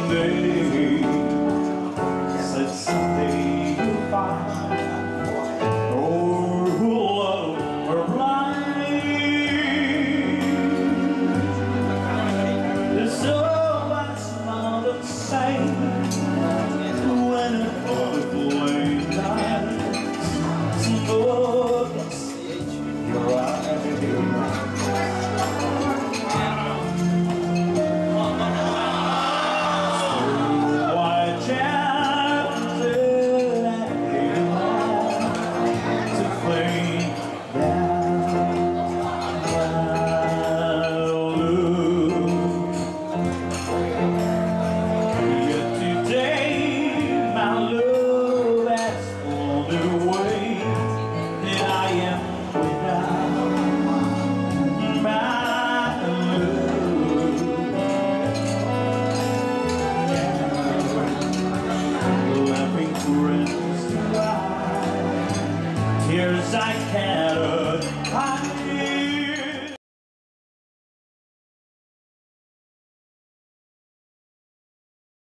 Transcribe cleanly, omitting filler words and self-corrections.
someday, said someday you'll find, or who'll love her blind. There's so much more to say when it falls late nights. Look your eyes. Tears I cannot hide.